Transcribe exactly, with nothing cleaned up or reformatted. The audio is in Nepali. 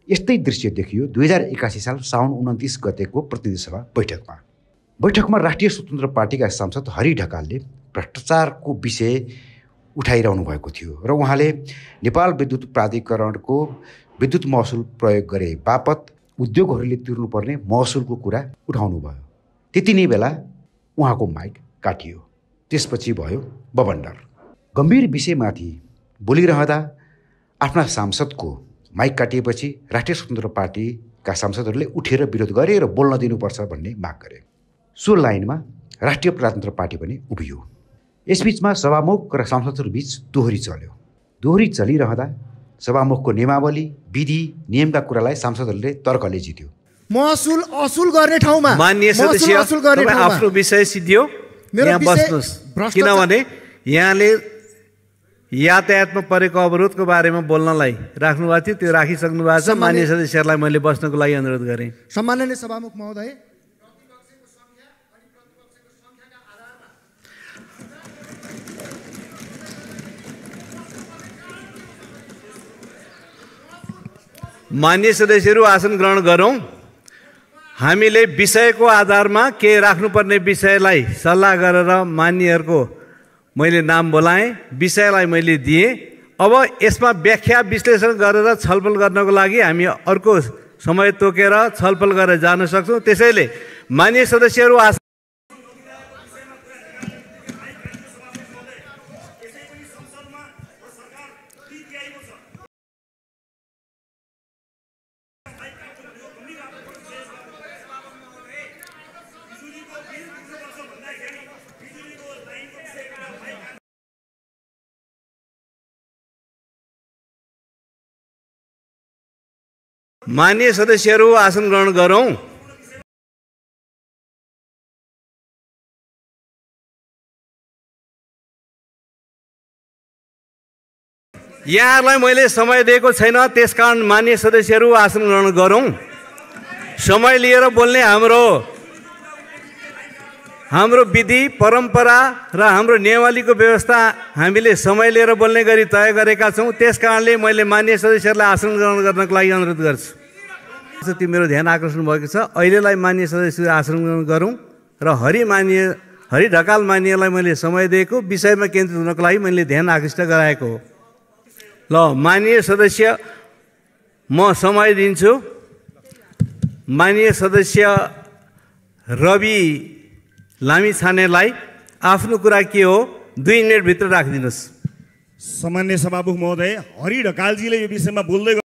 यस्तै दृश्य देखियो दुई हजार एकासी साल साउन उन्तिस गतेको प्रतिनिधि सभा बैठकमा। बैठकमा राष्ट्रिय स्वतन्त्र पार्टीका सांसद हरि ढकालले भ्रष्टाचारको विषय उठाइरहनु भएको थियो र उहाँले नेपाल विद्युत प्राधिकरणको विद्युत महसुल प्रयोग गरे बापत उद्योगहरूले तिर्नुपर्ने महसुलको कुरा उठाउनु भयो। त्यति नै बेला उहाँको माइक काटियो। त्यसपछि भयो बबन्डर। गम्भीर विषयमाथि बोलिरहँदा आफ्ना सांसदको माइक काटिएपछि राष्ट्रिय स्वतन्त्र पार्टीका सांसदहरूले उठेर विरोध गरे र बोल्न दिनुपर्छ भन्ने माग गरे। सो लाइनमा राष्ट्रिय प्रजातन्त्र पार्टी पनि उभियो। यसबीचमा सभामुख र सांसदहरूबीच दोहोरी चल्यो। दोहोरी चलिरहँदा सभामुखको नियमावली विधि नियमका कुरालाई सांसदहरूले तर्कले जित्यो। महसुल असुल गर्ने ठाउँमा माननीय सदस्य आफ्नो विषय सिद्धियो। यहाँ बस्नुहोस्, किनभने यहाँले यातायातमा परेको अवरोधको बारेमा बोल्नलाई राख्नु भएको थियो, त्यो राखिसक्नु भएको छ। माननीय सदस्यहरूलाई मैले बस्नको लागि अनुरोध गरेँ। सम्माननीय सभामुख महोदय, मान्य सदस्यहरू आसन ग्रहण गरौँ। हामीले विषयको आधारमा के राख्नुपर्ने विषयलाई सल्लाह गरेर मान्यहरूको मैले नाम बोलाएँ, विषयलाई मैले दिएँ। अब यसमा व्याख्या विश्लेषण गरेर छलफल गर्नको लागि हामी अर्को समय तोकेर छलफल गरेर जान सक्छौँ। त्यसैले मान्य सदस्यहरू आसन मान्य सदस्यहरू आसन ग्रहण गरौँ। यहाँहरूलाई मैले समय दिएको छैन, त्यसकारण मान्य सदस्यहरू आसन ग्रहण गरौँ। समय लिएर बोल्ने हाम्रो हाम्रो विधि परम्परा र हाम्रो नियमावलीको व्यवस्था हामीले समय लिएर बोल्ने गरी तय गरेका छौँ। त्यस कारणले मैले मान्य सदस्यहरूलाई आसन ग्रहण गर्नको लागि अनुरोध गर्छु। त्यो मेरो ध्यान आकर्षण भएको छ। अहिलेलाई मान्य सदस्यहरू आसन ग्रहण गरौँ र हरि मान्य हरि ढकाल मान्यलाई मैले समय दिएको, विषयमा केन्द्रित हुनको लागि मैले ध्यान आकृष्ट गराएको हो। ल मान्य सदस्य, म समय दिन्छु। मान्य सदस्य रवि लामिछानेलाई आफ्नो कुरा के हो दुई मिनटभित्र राखिदिनुहोस्। सामान्य सभामुख महोदय, हरि ढकालजीले यो विषयमा बोल्दै